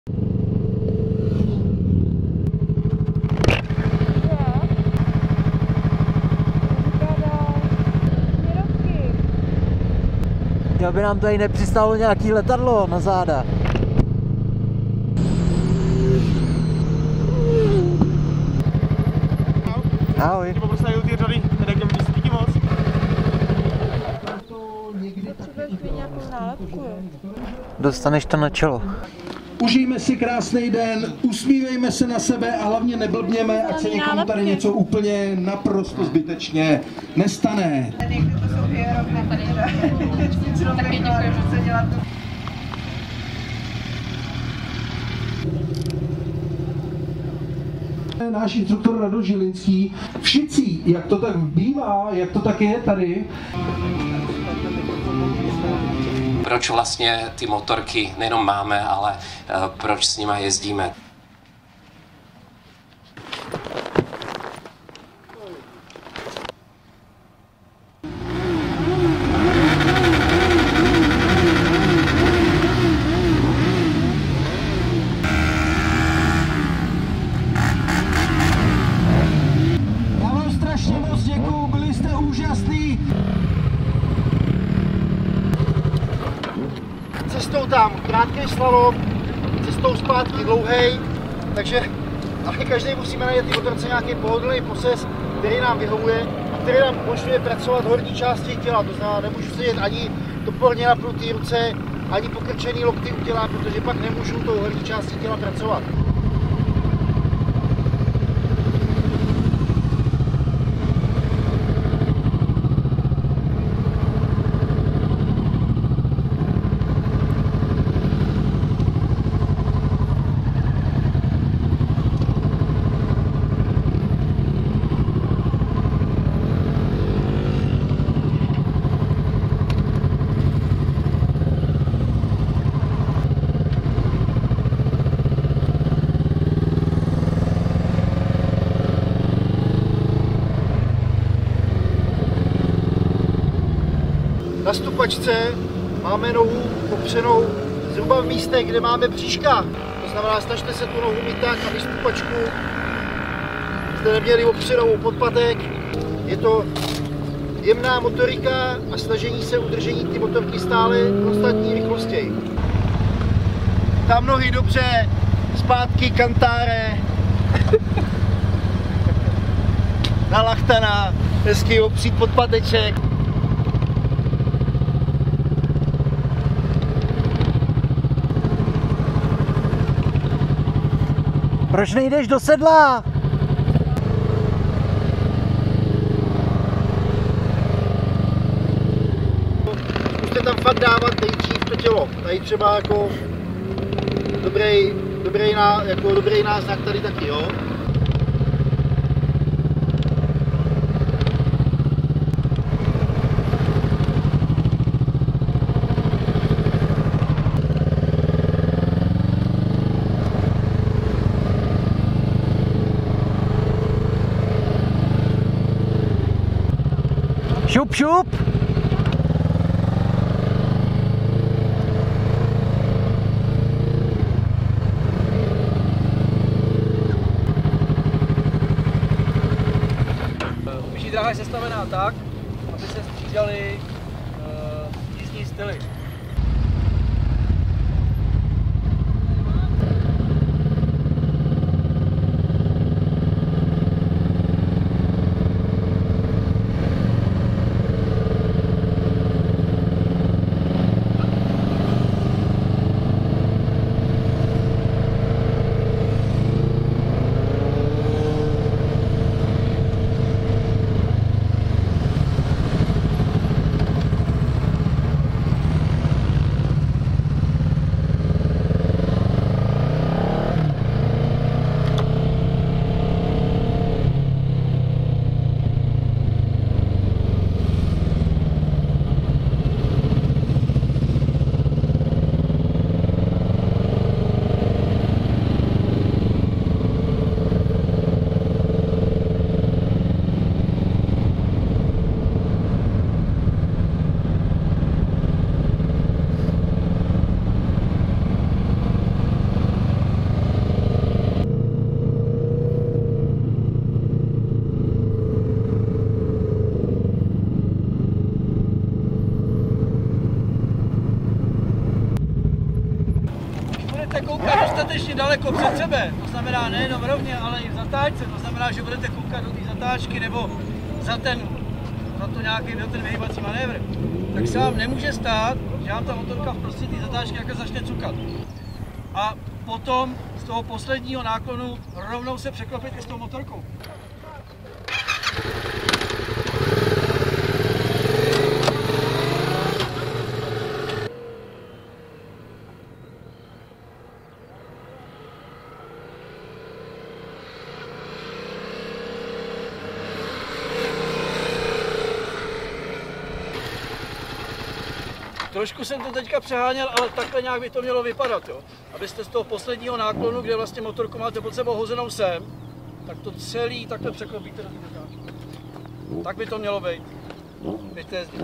Aby nám tady nepřistálo nějaký letadlo na záda. Ahoj. Dostaneš to na čelo. Užijme si krásný den, usmívejme se na sebe a hlavně neblbněme, ať se někomu tady něco úplně naprosto zbytečně nestane. Náš instruktor Rado Žilinský v Šicích, jak to tak bývá, jak to tak je tady. Proč vlastně ty motorky nejenom máme, ale proč s nimi jezdíme. Já vám strašně moc děkuju, byli jste úžasný. Cestou tam krátký slalom, cestou zpátky dlouhej, takže ale každý musíme najít ty motorce nějaký pohodlný poses, který nám vyhovuje a který nám umožňuje pracovat horní části těla. To znamená, nemůžu sedět ani toporně napnutý ruce, ani pokrčený lokty u těla, protože pak nemůžu tou horní části těla pracovat. Na stupačce máme nohu opřenou zhruba v místech, kde máme bříška. To znamená, snažte se tu nohu mít tak, aby stupačku jste neměli opřenou podpatek. Je to jemná motorika a snažení se udržení ty motorky stále konstantní rychlostí. Tam nohy dobře, zpátky kantáre. Na lachtana, hezky opřít podpateček. Proč nejdeš do sedla? Zkuste tam fakt dávat nejdřív to tělo. Tady třeba jako dobrý náznak tady taky, jo? Šup, šup! Běží dráha je sestavená tak, aby se střídaly jízdní styly. budete koukat dostatečně daleko před sebe, to znamená nejenom rovně, ale i v zatáčce, to znamená, že budete koukat do té zatáčky nebo za ten vyhýbací manévr, tak se vám nemůže stát, že vám ta motorka v prostředí té zatáčky jako začne cukat. A potom z toho posledního náklonu rovnou se překlopit i s tou motorkou. Trošku jsem to teďka přeháněl, ale takhle nějak by to mělo vypadat, jo. Abyste z toho posledního náklonu, kde vlastně motorku máte pod sebou hozenou sem, tak to celý takhle překlopíte do té zatáčky. Tak by to mělo být. Běžte jezdit.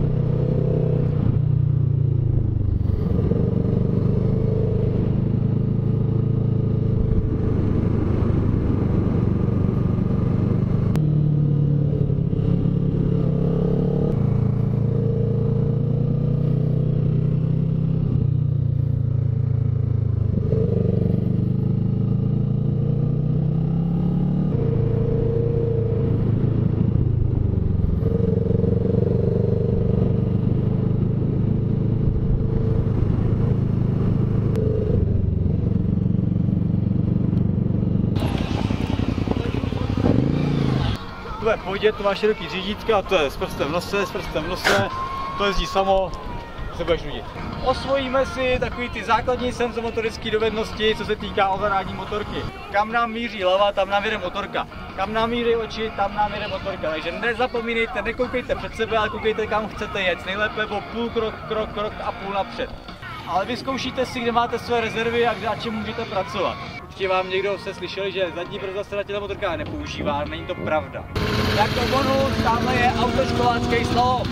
V pohodě, to má široký řídítka, to je s prstem v nose, to jezdí samo, se budeš nudit. Osvojíme si takový ty základní senzomotorické dovednosti, co se týká ovládání motorky. Kam nám míří hlava, tam nám jede motorka. Kam nám míří oči, tam nám jede motorka. Takže nezapomínejte, nekoukejte před sebe, ale koukejte, kam chcete jet. Nejlépe o půl krok a půl napřed. Ale vyzkoušíte si, kde máte své rezervy a kde a čím můžete pracovat. Určitě vám někdo se slyšeli, že zadní brzda se na těchto motorkách nepoužívá, není to pravda. Jako bonus, tamhle je autoškolácký slalom.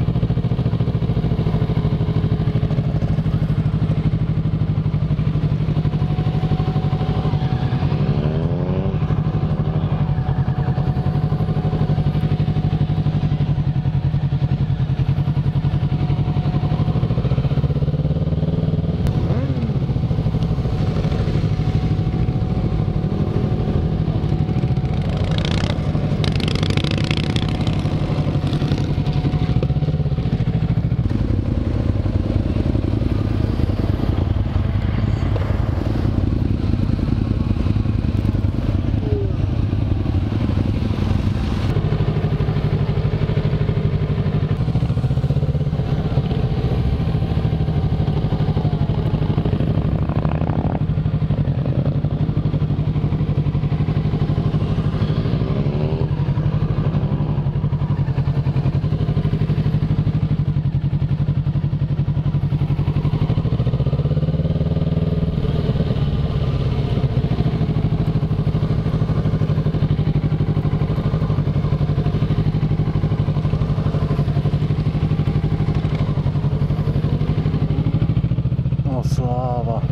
Sláva.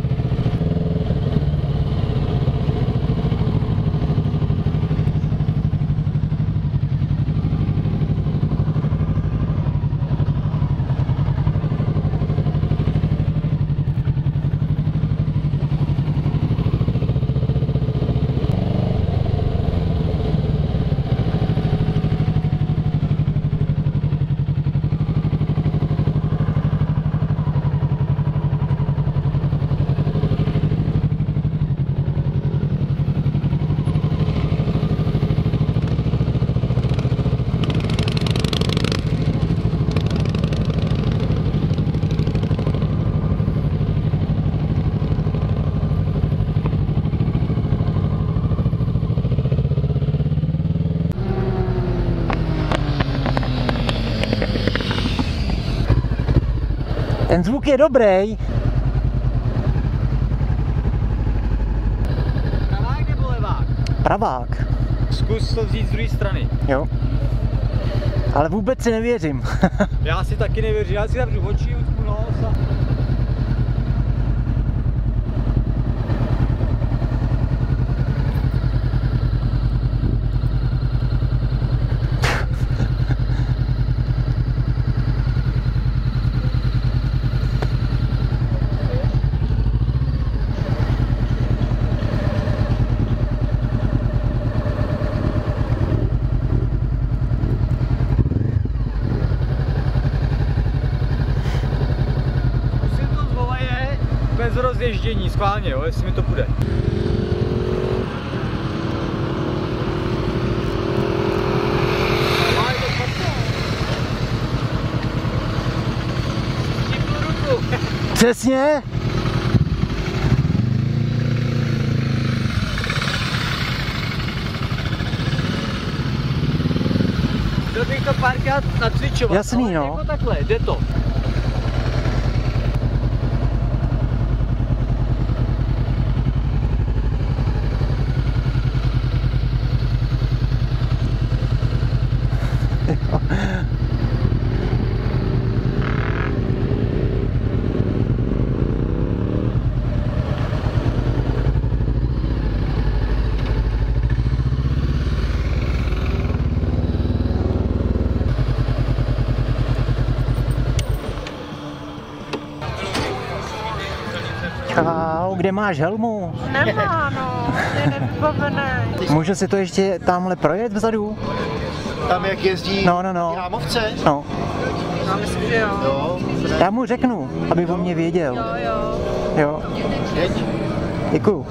Ten zvuk je dobrý. Pravák nebo levák? Pravák. Zkus to vzít z druhé strany. Jo. Ale vůbec si nevěřím. Já si taky nevěřím, já si zavřu oči, utku nos a... schválně, jo, jestli mi to půjde. Přesně. Chtěl bych to párkrát nacvičovat. Jasný, ale no. jako takhle, jde to. Čau, kde máš helmu? Nemá, no, je nevybavený. Můžu si to ještě tamhle projet vzadu? Tam jak jezdí No. Jámovce. No, Já myslím, že jo. Jo, já mu řeknu, aby o mě věděl. Jo. Jo, jeď. děkuju.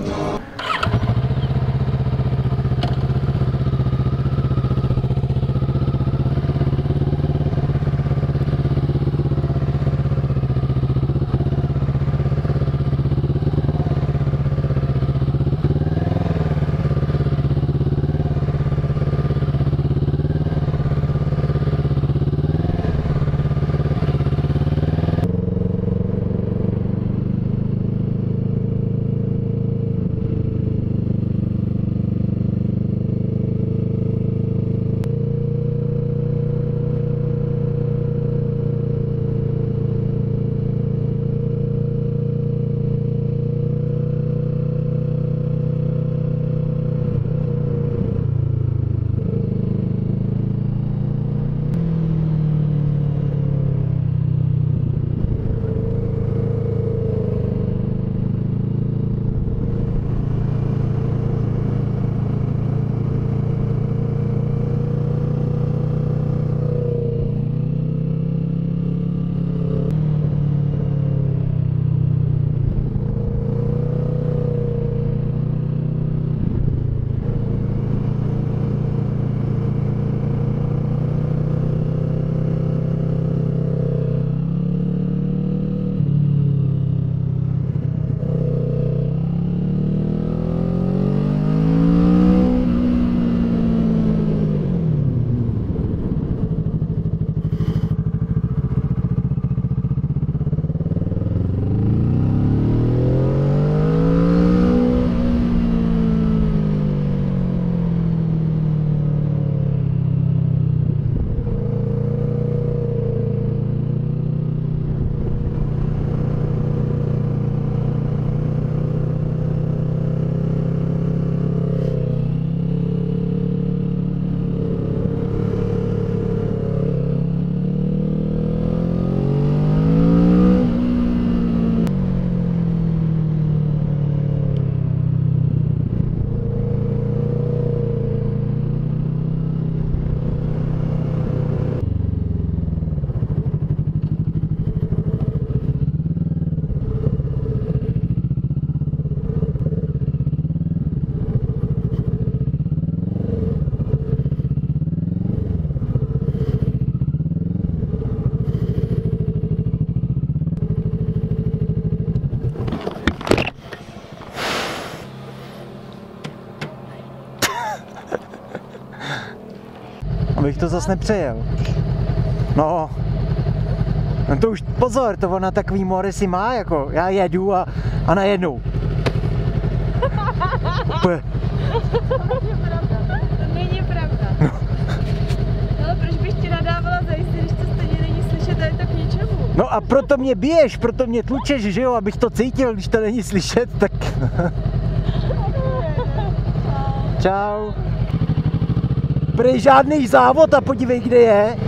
Abych to zas nepřejel. No to už pozor, to ona takový moresy má, jako já jedu a najednou. To není pravda. No. Ale proč bych ti nadávala zajistit, když to stejně není slyšet, a je to k ničemu? No a proto mě biješ, proto mě tlučeš, že jo, abych to cítil, když to není slyšet, tak... Čau. Prý žádný závod a podívej, kde je.